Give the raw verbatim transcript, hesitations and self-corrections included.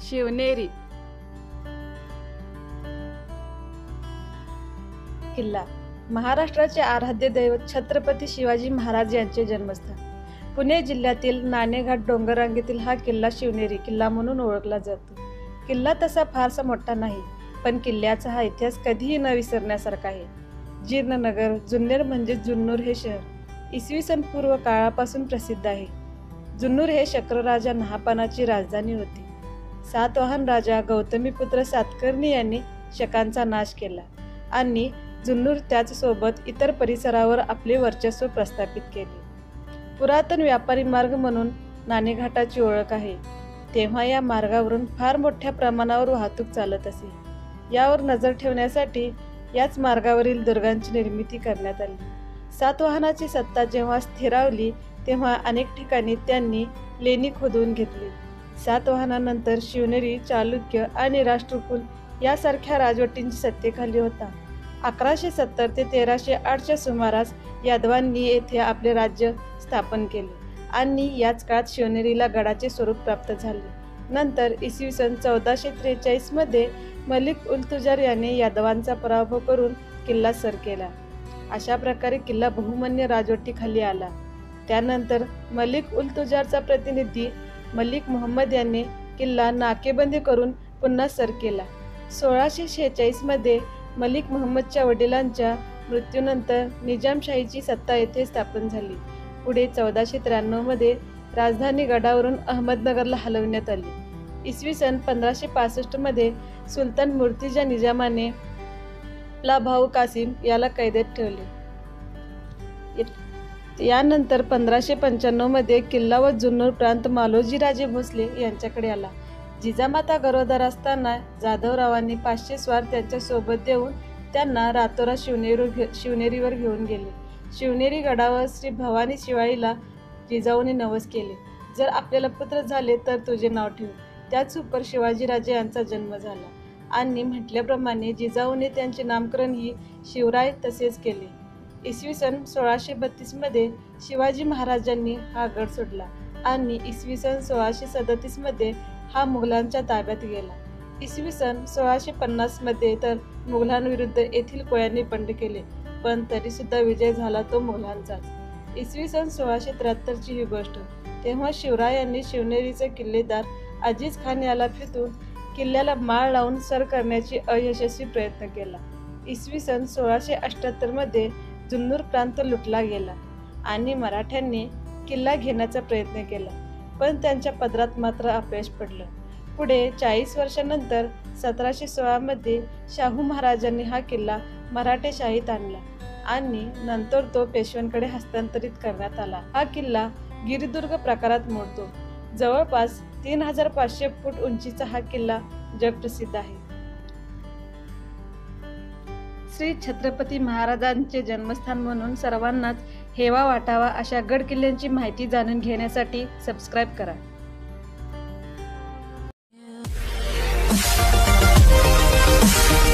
शिवनेरी किल्ला महाराष्ट्राचे आराध्य दैवत छत्रपती शिवाजी महाराज यांचे जन्मस्थान पुणे जिल्ह्यातील नाणेघाट डोंगररांगेतील हा किल्ला शिवनेरी किल्ला म्हणून ओळखला जातो। किल्ला तसा फारसा मोठा नाही, पण किल्ल्याचा हा इतिहास कधीही न विसरण्यासारखा आहे। जीर्णनगर जुन्नर म्हणजे जुन्नूर हे शहर इसवी सन पूर्व काळापासून प्रसिद्ध आहे। जुन्नूर हे शक्रराजा नहापानाची राजधानी होती। सातवाहन राजा गौतमीपुत्र सातकर्णी यांनी शकांचा नाश केला आणि जुन्नूर त्याचसोबत इतर परिसरावर आपले वर्चस्व प्रस्थापित केले। पुरातन व्यापारी मार्ग म्हणून नाणेघाटाची ओळख आहे। तेव्हा या मार्गावरून फार मोठ्या प्रमाणावर वाहतूक चालत असे। यावर नजर ठेवण्यासाठी याच मार्गावरील दुर्गांची निर्मिती करण्यात आली। सातवाहनाची सत्ता जेव्हा स्थिरावली तेव्हा अनेक ठिकाणी त्यांनी लेणी खोदून घेतली। सातवाहनानंतर शिवनेरी, चालुक्य आणि राष्ट्रकुल यासारख्या राजवटींची सत्तेखाली होता। अकराशे सत्तर ते तेराशे आठच्या सुमारास यादवांनी येथे आपले राज्य स्थापन केले आणि याच काळात शिवनेरीला गडाचे स्वरूप प्राप्त झाले। नंतर इसवी सन चौदाशे त्रेचाळीस मध्ये मलिक उल तुजार याने यादवांचा पराभव करून किल्ला सर केला। अशा प्रकारे किल्ला बहुमन्य राजवटीखाली आला। त्यानंतर मलिक उल तुजारचा प्रतिनिधी मलिक मुहम्मद याने किल्ला नाकेबंदी करून पुन्हा सर केला। सोळाशे शेहेचाळीस मध्ये मलिक मुहम्मदच्या वडिलांच्या मृत्यूनंतर निजामशाहीची सत्ता येथे स्थापन झाली। पुढे चौदाशे त्र्याण्णव मध्ये राजधानी गडावरून अहमदनगरला हलवण्यात आली। इसवी सन पंधराशे पासष्ट मध्ये सुलतान मुर्तिजा निजामाने आपला भाऊ कासिम याला कैदेत ठेवले। यानंतर पंधराशे पंच्याण्णव मध्ये किल्ला व जुन्नर प्रांत मालोजी राजे भोसले यांच्याकडे आला। जिजामाता गरोदर असताना जाधवरावांनी पाचशे स्वार त्यांच्या सोबत देऊन त्यांना रातोरात शिवनेरी शिवनेरीवर घेऊन गेले। शिवनेरी गडावर श्री भवानी शिवाईला जिजाऊने नवस केले, जर आपल्याला पुत्र झाले तर तुझे नाव ठेवू। त्याच उपर शिवाजीराजे यांचा जन्म झाला आणि म्हटल्याप्रमाणे जिजाऊने त्यांचे नामकरण ही शिवराय तसेच केले। इसवी सन सोळाशे बत्तीस मध्ये शिवाजी महाराजांनी हा गड सोडला आणि इसवी सन सोळाशे सदतीस मध्ये हा मुघलांच्या ताब्यात गेला। इसवी सन सोळाशे पन्नास मध्ये तर मुघलांविरुद्ध येथील कोळ्यांनी बंड केले, पण तरी सुद्धा विजय झाला तो मुघलांचाच। इसवी सन सोळाशे त्र्याहत्तर ची ही गोष्ट, तेव्हा शिवरायांनी शिवनेरीचे किल्लेदार अजीज खान याला फितून किल्ल्याला माळ लावून सर करण्याची अयशस्वी प्रयत्न केला। इसवी सन सोळाशे अठ्ठ्याहत्तर मध्ये जुन्नर प्रांत लुटला गेला आणि मराठ्यांनी किल्ला घेण्याचा प्रयत्न केला, पण त्यांच्या पदरात मात्र अपयश पडलं। पुढे चाळीस वर्षांनंतर सतराशे सोळा मध्ये शाहू महाराजांनी हा किल्ला मराठेशाहीत आणला आणि नंतर तो पेशव्यांकडे हस्तांतरित करण्यात आला। हा किल्ला गिरिदुर्ग प्रकारात मोडतो। जवळपास तीन हजार पाचशे फूट उंचीचा हा किल्ला जगप्रसिद्ध आहे। श्री छत्रपती महाराजांचे जन्मस्थान म्हणून सर्वांनाच हेवा वाटावा अशा गड किल्ल्यांची माहिती जाणून घेण्यासाठी सबस्क्राईब करा। Yeah.